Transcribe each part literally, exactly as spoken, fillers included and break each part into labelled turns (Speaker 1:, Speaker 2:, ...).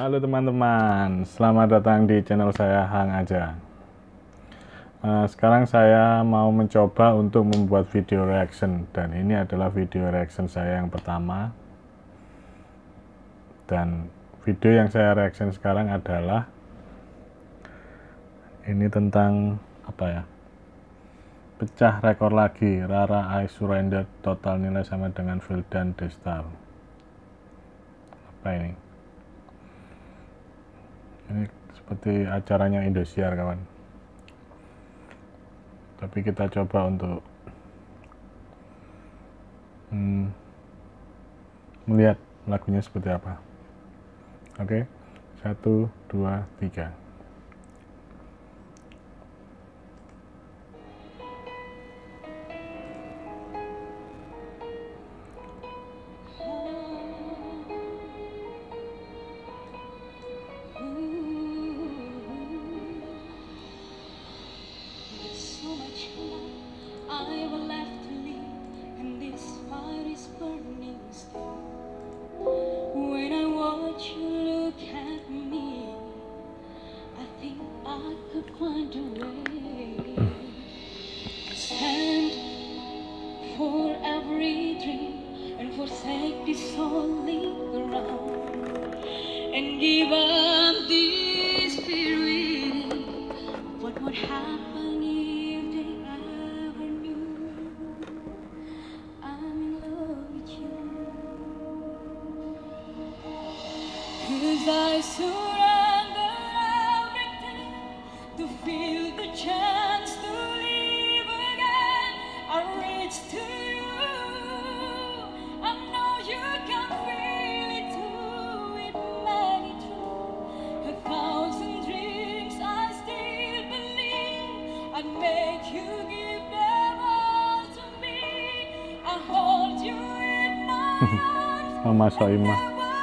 Speaker 1: Halo teman-teman, selamat datang di channel saya Hang Aja. Nah, sekarang saya mau mencoba untuk membuat video reaction, dan ini adalah video reaction saya yang pertama. Dan video yang saya reaction sekarang adalah ini tentang apa ya? Pecah rekor lagi, Rara I Surrender, total nilai sama dengan Vildan Destar. Apa ini? Ini seperti acaranya Indosiar, kawan. Tapi kita coba untuk hmm, melihat lagunya seperti apa. Oke, satu, dua, tiga.
Speaker 2: For every dream and forsake this holy ground and give up this fear within. What would happen if they ever knew I'm in love with you? 'Cause I surrender everything to feel the chance to live again. I reach to you. I know you can feel it too. It made it true. A thousand dreams I still believe. I'd make you give them all to me. I hold you in my arms.
Speaker 1: Mama Soimah.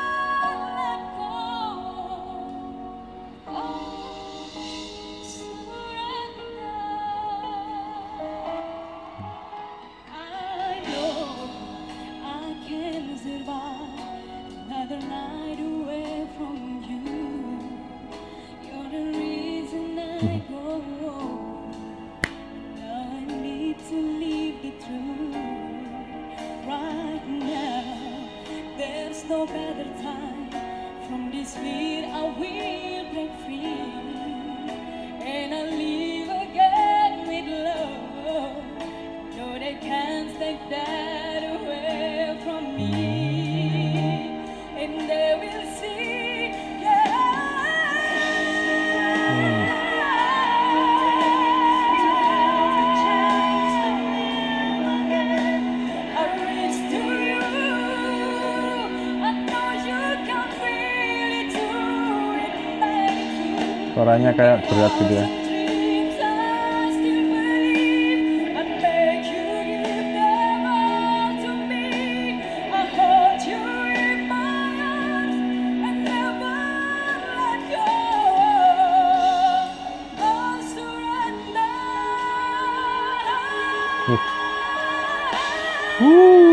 Speaker 2: Another night away from you. You're the reason I go on. Now I need to leave the truth. Right now, there's no better time. From this fear I will break free, and I'll live again with love. No, they can't take that away from me. And they will see, yeah.
Speaker 1: Hmm.
Speaker 2: I reach to you. I know you can feel it too. It makes you.
Speaker 1: Suaranya kayak berat gitu ya. Uh.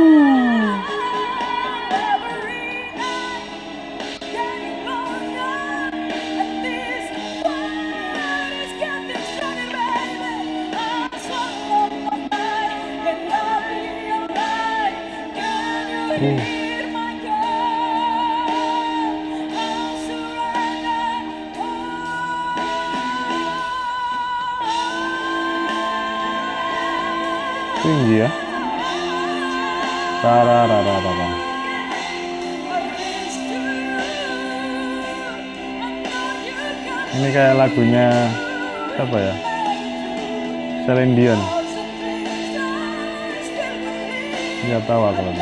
Speaker 1: Uh. Tinggi ya. Rara rara rara. Ini kayak lagunya siapa ya? Celine Dion. Nggak tahu aku lagi.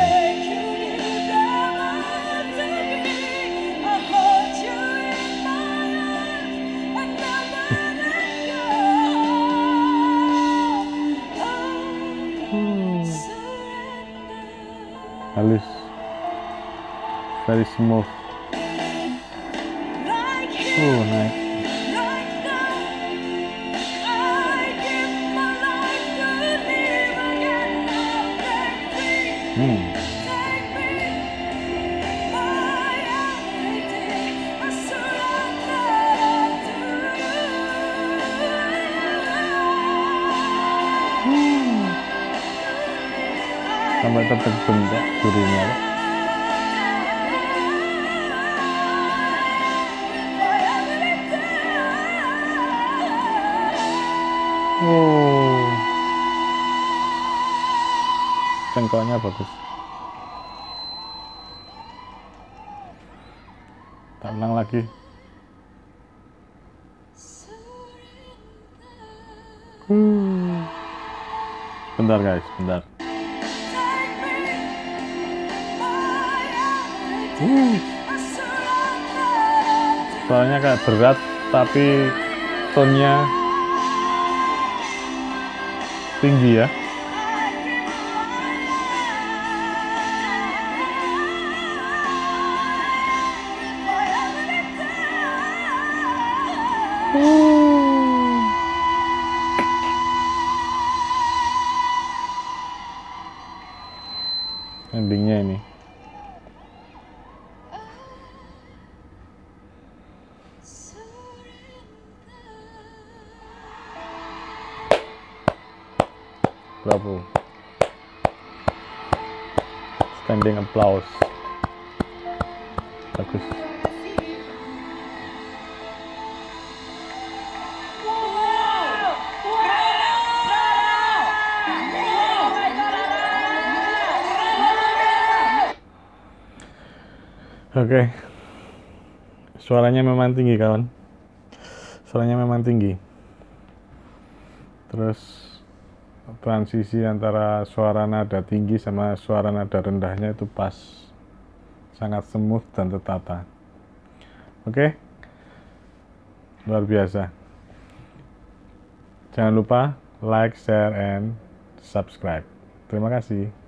Speaker 1: Halus, very smooth. Oh, naik. Hmm. sampai tertegun Kak jurinya Kak. Oh, cengkoknya bagus. Tak ulang lagi. Hmm. Bentar guys, bentar. Uh. Soalnya kayak berat, tapi tone-nya tinggi ya. Endingnya ini. Bravo. Standing applause. Bagus. Oke, okay. Suaranya memang tinggi kawan, suaranya memang tinggi. Terus transisi antara suara nada tinggi sama suara nada rendahnya itu pas, sangat smooth dan tertata. Oke, okay. Luar biasa. Jangan lupa like, share, and subscribe. Terima kasih.